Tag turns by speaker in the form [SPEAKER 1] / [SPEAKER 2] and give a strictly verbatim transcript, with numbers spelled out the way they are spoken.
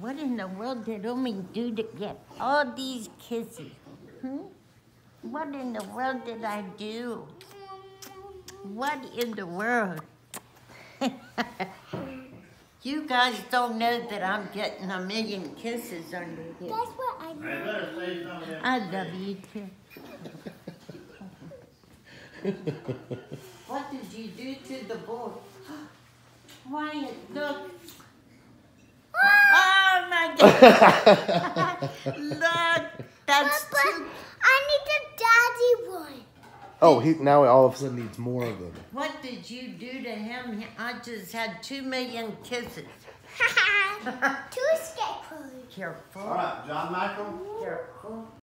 [SPEAKER 1] What in the world did Omi do to get all these kisses? Hmm? What in the world did I do? What in the world? You guys don't know that I'm getting a million kisses under here.
[SPEAKER 2] That's what I know.
[SPEAKER 1] I love you too. What did you do to the board? Wyatt, look. Oh my God. Look, that's
[SPEAKER 2] Papa,
[SPEAKER 1] too...
[SPEAKER 2] I need the daddy one.
[SPEAKER 3] Oh, he now all of a sudden needs more of them.
[SPEAKER 1] What did you do to him? I just had two million kisses.
[SPEAKER 2] Two scarecrows.
[SPEAKER 1] Careful.
[SPEAKER 4] All right, John Michael.
[SPEAKER 1] Careful.